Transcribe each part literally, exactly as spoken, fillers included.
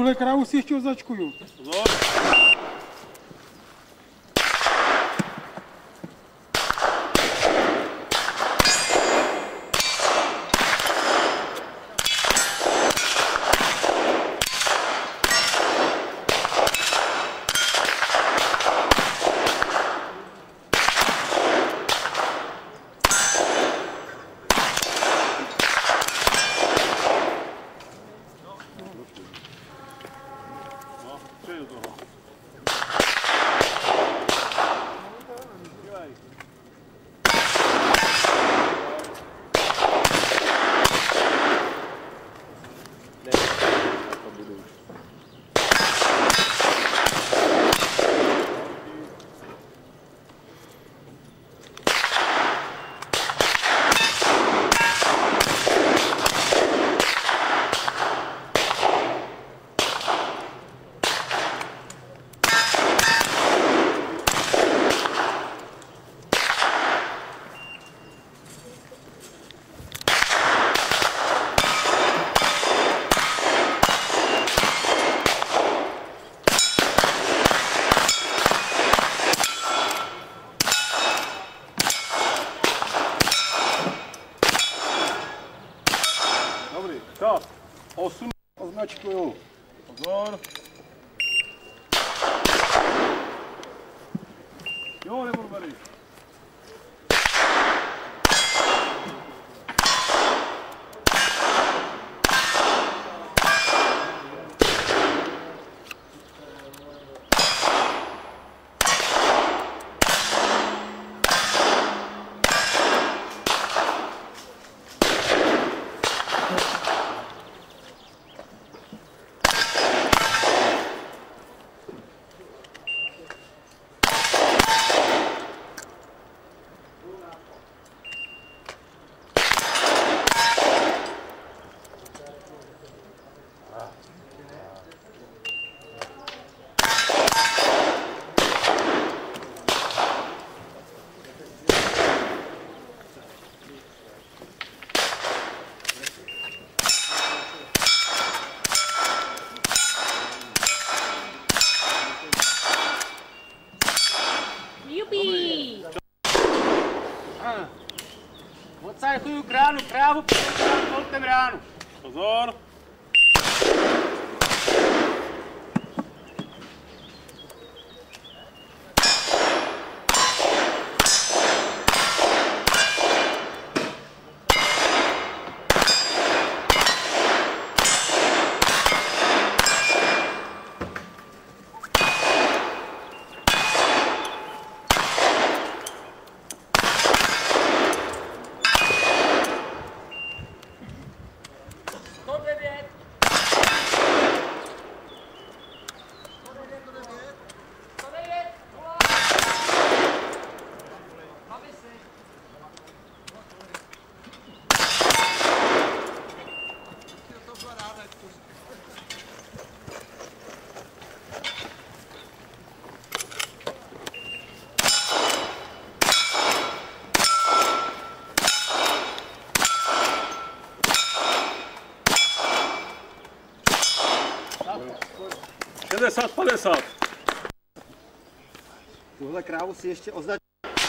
Tuhle krávu si ještě označkuju. Pozor. Přeji do toho. Dobrý, čas. Osm označkuju. Pozor. Jo, nebudu tady. Jupi! Odsaďkuju kránu, krávu, poltem ránu. Pozor. šedesát padesát. Tuhle krávu si ještě označil.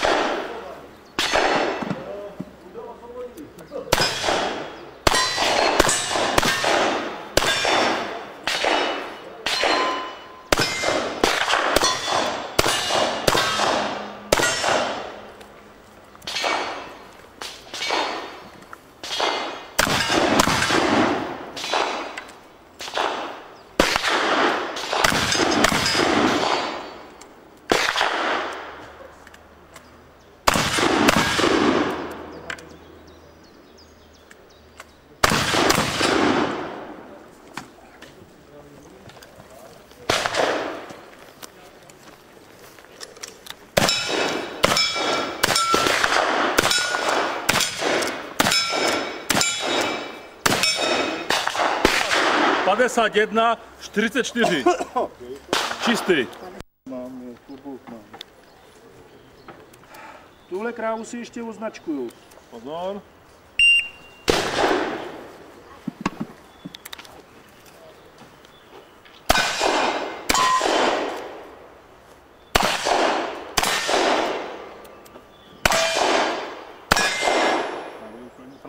padesát jedna, čtyřicet čtyři. Čistý. Mám, je, klobouk mám. Tuhle krávu si ještě označkuju. Pozor.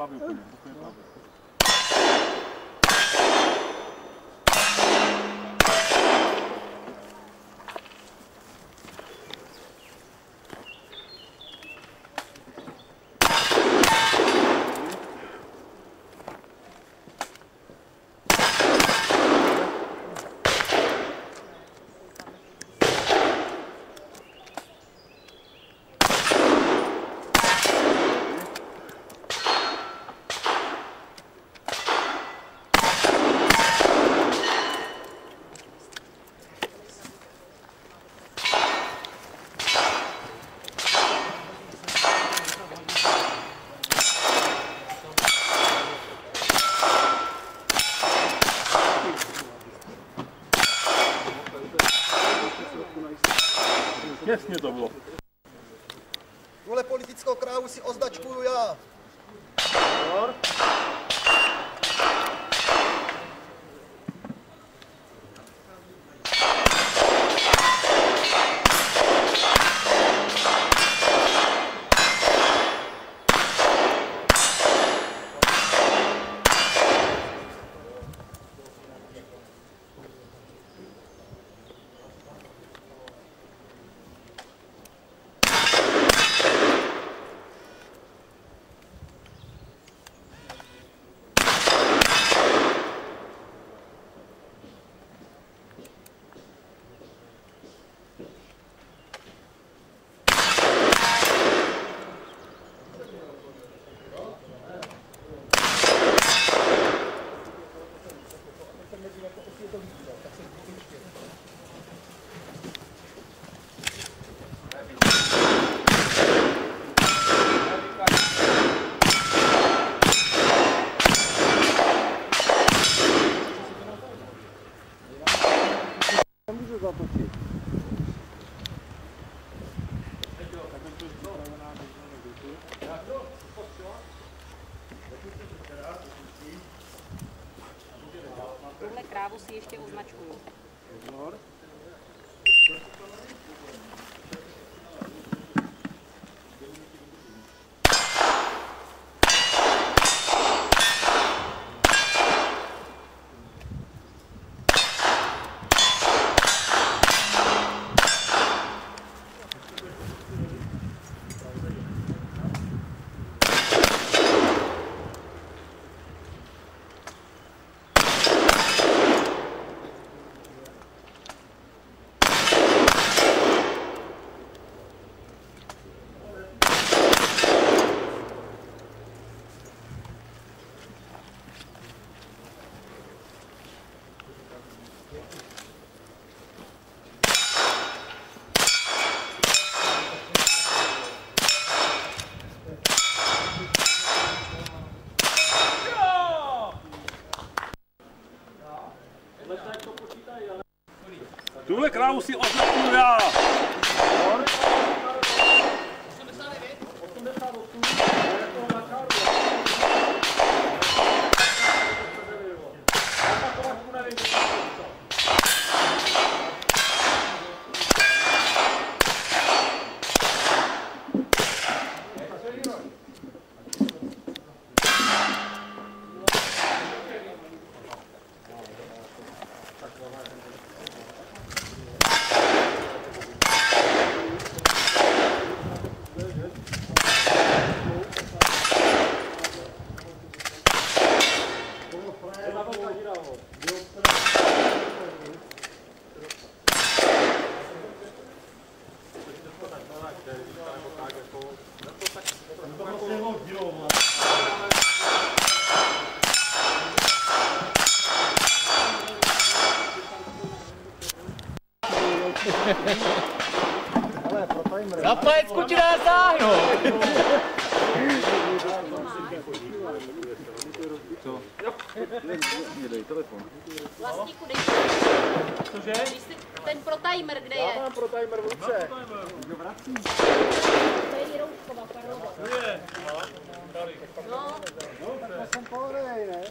pravý úplně, úplně pravý. Těsně to bylo. Tuhle politickou krávu si označkuju já. Nemůžu zatočit. Tuhle krávu si ještě označkuju. Tuhle krávu si označuju já. Na plecku ti dá sáhnout! Vlastníku, dej Cože? ten pro timer, kde je? Já mám pro timer v ruce. To je Jirouškova, Karlova. No, Jsem pohodej, ne?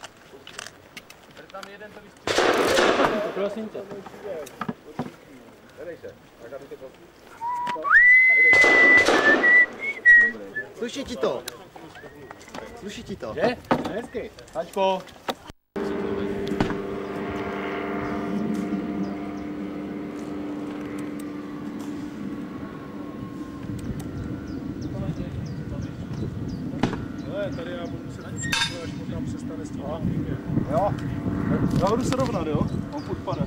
Tam jeden to vystřílí. Prosím tě. Sluší ti to? Sluší ti to? Že? Hezky. Taťko. Tady já budu muset počítat, až potom přestane s tím. Jo, já budu se rovnat, jo? On furt pade.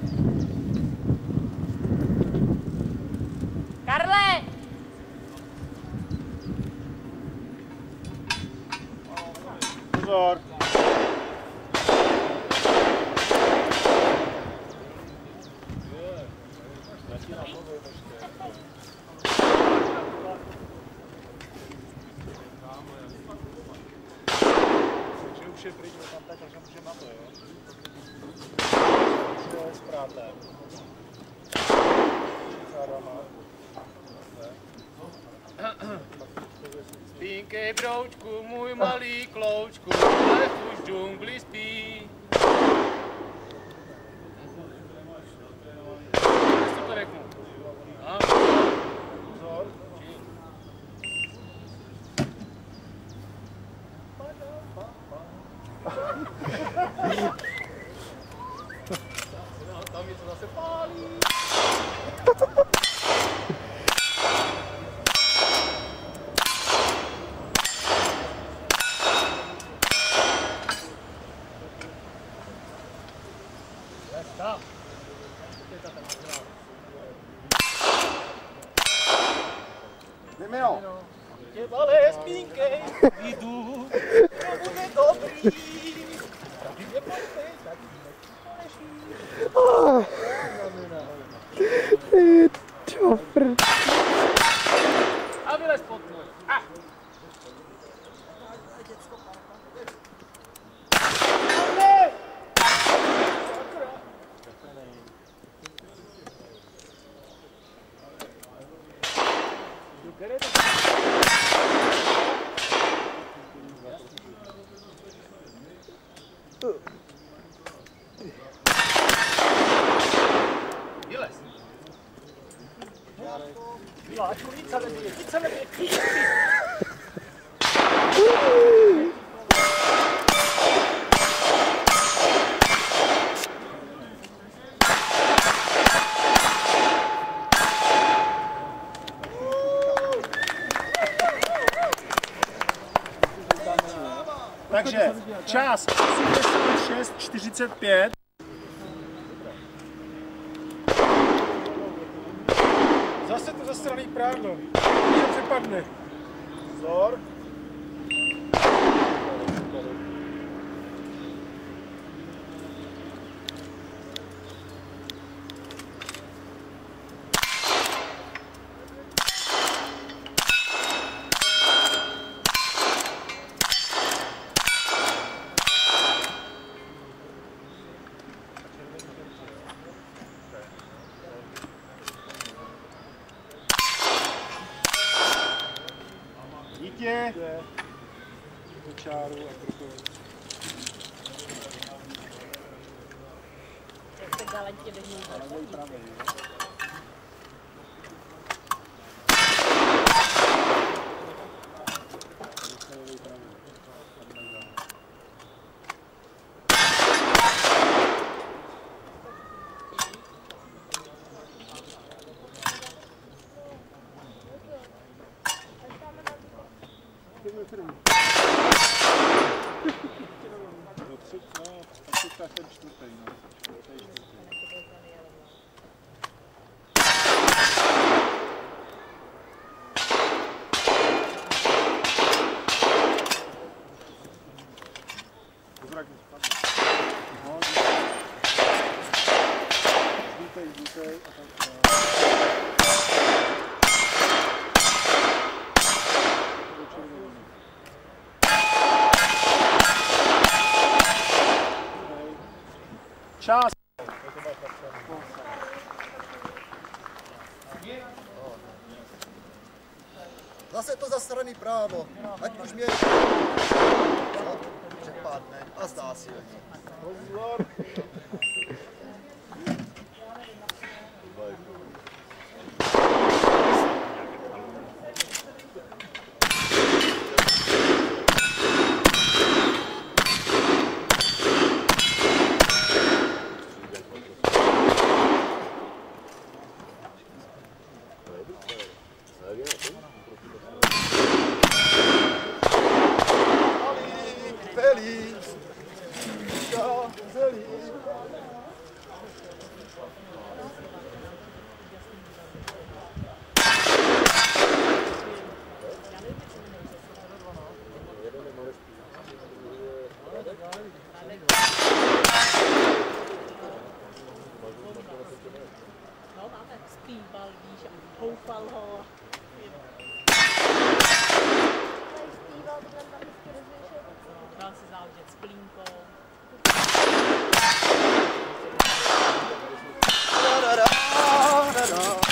Karle! Pozor! Už je pryč, tam tak, takže můžeme na to, jo? To je správné. Spínkej broučku, můj malý kloučku, lev už v džungli spí. Co to řeknu? A? Pozor. Tam je to zase pálí. Vimeo! Tě malé spínkej, jdu, to bude dobrý. Taky mě pojďte, taky mě Čofr. a vylez pod můj. Ah. Vylez. Miláčku, více levě, více levě, více levě. Takže čas osmdesát šest čtyřicet pět. Zase to zastraný prádlo. Mě přepadne. Vzor. Dítě. Do čáru a krokovou. Jak se galantě drží. Čas. Zase to zasraný právo. Ať už mě... No, přepadne a zdá si lidi. Pozor. Feliz. Ja, feliz. Zpíval, víš, a houfal ho. Dal si záležet s plínkou. Da, da, da, da, da.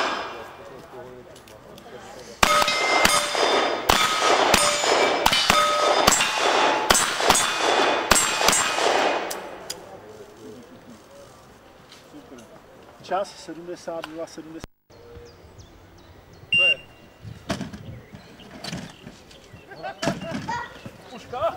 Čas sedmdesát dva sedmdesát. Co je? Puška?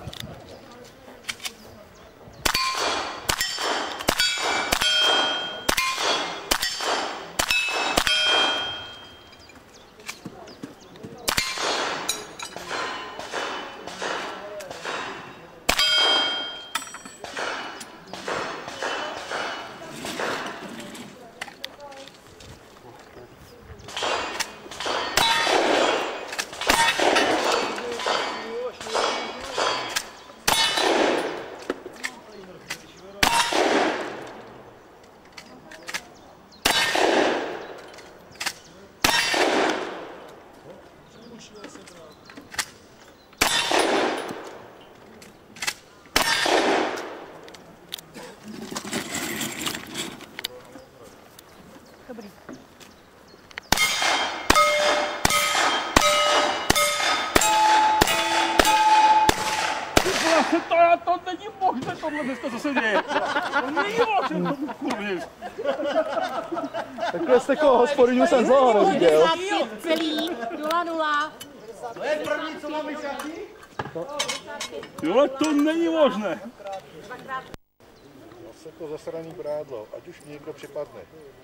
Dobrý. To, to není možné, tohle dneska, co se děje. To není možné, to kurvě. Takhle jste koho hospodinu jsem zlého neviděl. Celý, nula nula. To je první, co mám vyšatí? Jo, to není možné. Zase to zasraný brádlo, ať už někdo připadne.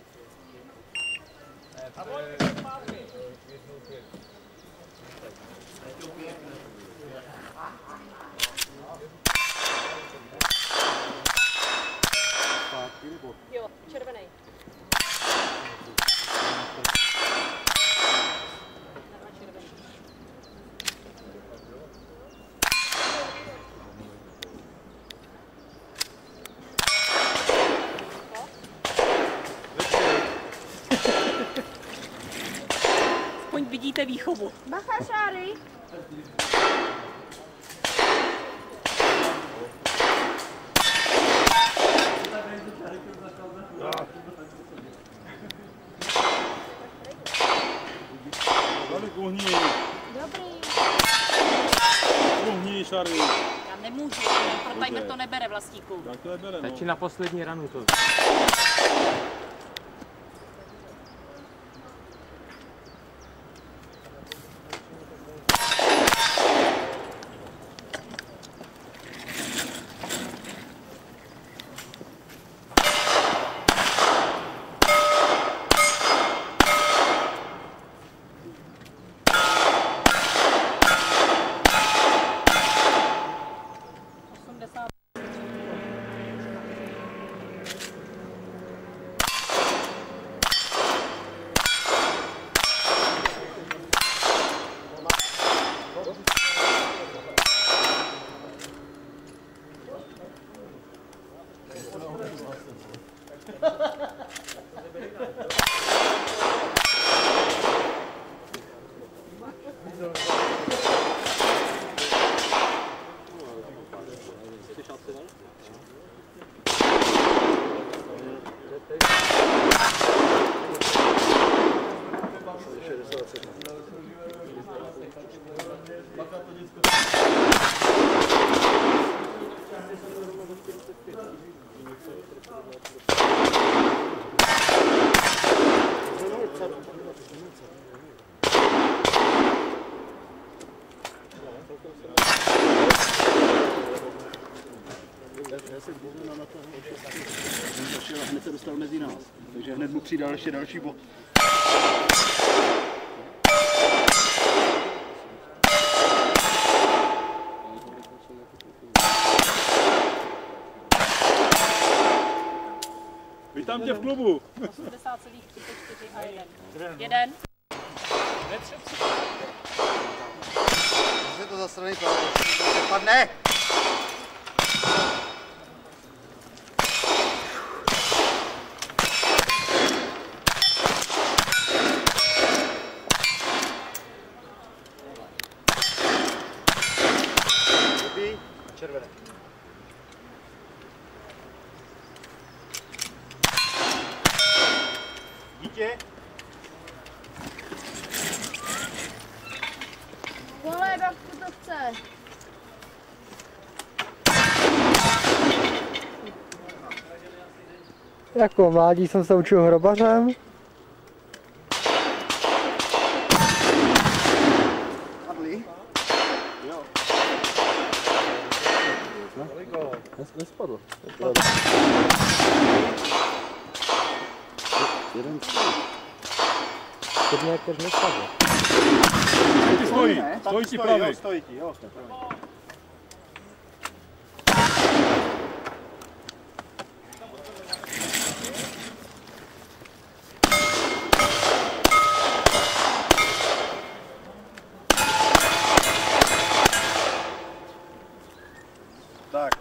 Jo, červený. Aspoň vidíte výchovu. Bacha, Šáry! Tady uhní, Dobrý. uhní šary. Já nemůžu, pro timer to nebere, Vlastíku. Tak to nebere, no. Stačí na poslední ranu to. osmdesát. Já jsem bohužel na toho šestku, a hned se dostal mezi nás, takže hned mu přidal ještě další bod. Vítám tě v klubu. osmdesát celá třicet čtyři a jeden. Jeden. Je to zasraný právo. Padne! Dobrý, červené. Dítě. Vole, babku to chce. Jako mládí jsem se učil hrobařem. Padli. Nespadl. Jeden Teď nějak nespadl. Ty stojí, stojí ti pravý. Stojí ti, jo. Tak.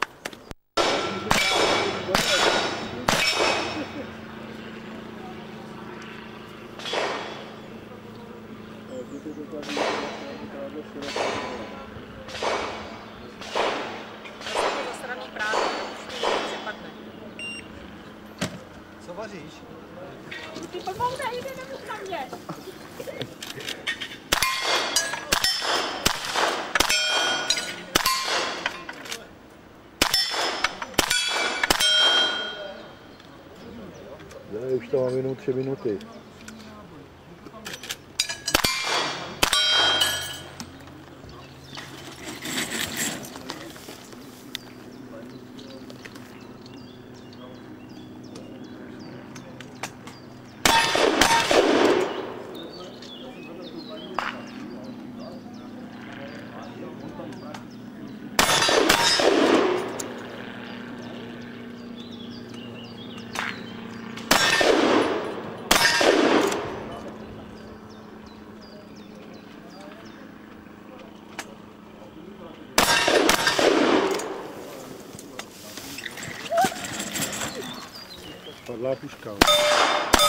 Zasraný právo. Přepadne. Co vaříš? Ty pomalu nejde, nemůž na mě. Já už to mám jenom tři minuty. Padlá puška.